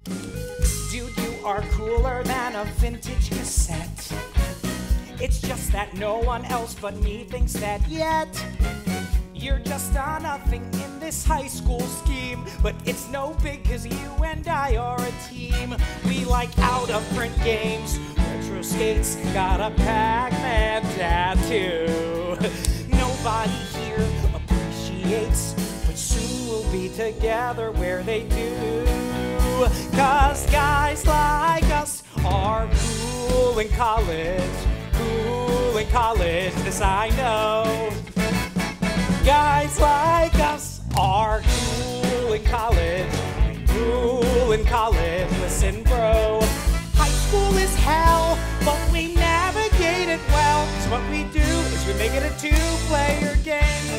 Dude, you are cooler than a vintage cassette. It's just that no one else but me thinks that yet. You're just a nothing in this high school scheme, but it's no big cause you and I are a team. We like out-of-print games, retro skates, got a Pac-Man tattoo. Nobody here appreciates, but soon we'll be together where they do. Cause guys like us are cool in college, this I know. Guys like us are cool in college, listen bro. High school is hell, but we navigate it well. So what we do is we make it a two-player game.